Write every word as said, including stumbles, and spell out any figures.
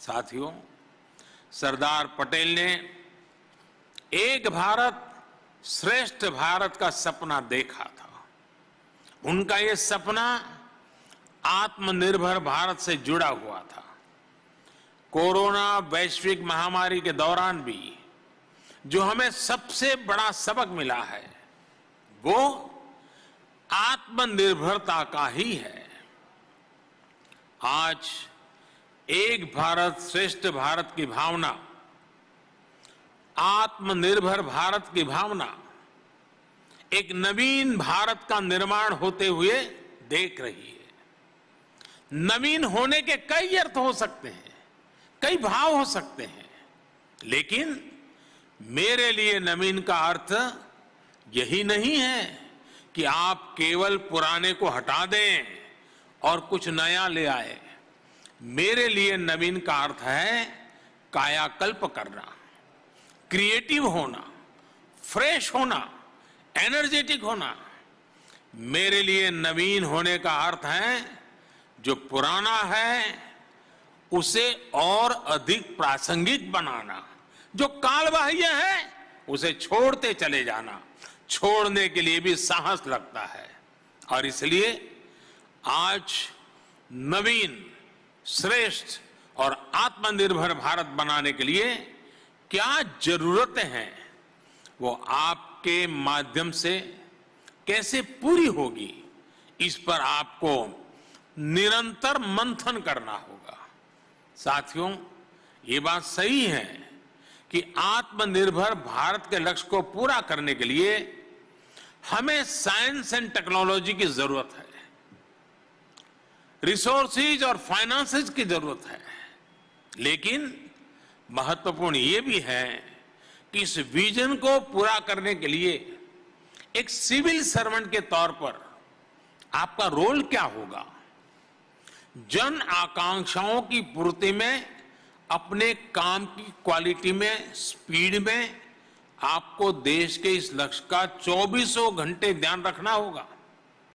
साथियों, सरदार पटेल ने एक भारत श्रेष्ठ भारत का सपना देखा था। उनका ये सपना आत्मनिर्भर भारत से जुड़ा हुआ था। कोरोना वैश्विक महामारी के दौरान भी जो हमें सबसे बड़ा सबक मिला है वो आत्मनिर्भरता का ही है। आज एक भारत श्रेष्ठ भारत की भावना, आत्मनिर्भर भारत की भावना एक नवीन भारत का निर्माण होते हुए देख रही है। नवीन होने के कई अर्थ हो सकते हैं, कई भाव हो सकते हैं, लेकिन मेरे लिए नवीन का अर्थ यही नहीं है कि आप केवल पुराने को हटा दें और कुछ नया ले आए। मेरे लिए नवीन का अर्थ है कायाकल्प करना, क्रिएटिव होना, फ्रेश होना, एनर्जेटिक होना। मेरे लिए नवीन होने का अर्थ है जो पुराना है उसे और अधिक प्रासंगिक बनाना, जो कालबाह्य है उसे छोड़ते चले जाना। छोड़ने के लिए भी साहस लगता है और इसलिए आज नवीन, श्रेष्ठ और आत्मनिर्भर भारत बनाने के लिए क्या जरूरतें हैं वो आपके माध्यम से कैसे पूरी होगी, इस पर आपको निरंतर मंथन करना होगा। साथियों, ये बात सही है कि आत्मनिर्भर भारत के लक्ष्य को पूरा करने के लिए हमें साइंस एंड टेक्नोलॉजी की जरूरत है, रिसोर्सेज और फाइनेंसेस की जरूरत है, लेकिन महत्वपूर्ण ये भी है कि इस विजन को पूरा करने के लिए एक सिविल सर्वेंट के तौर पर आपका रोल क्या होगा। जन आकांक्षाओं की पूर्ति में, अपने काम की क्वालिटी में, स्पीड में आपको देश के इस लक्ष्य का चौबीसों घंटे ध्यान रखना होगा।